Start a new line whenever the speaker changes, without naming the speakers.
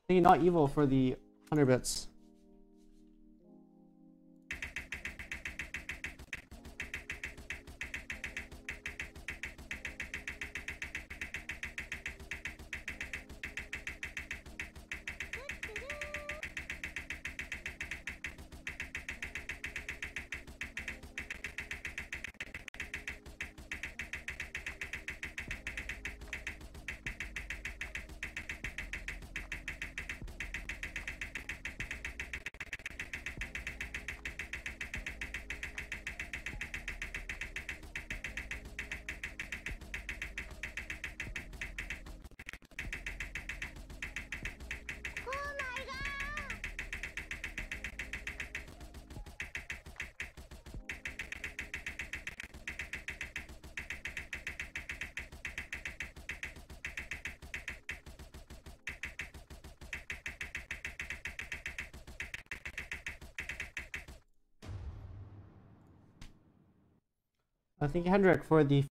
Thinking not evil for the 100 bits. I think Hendrik for the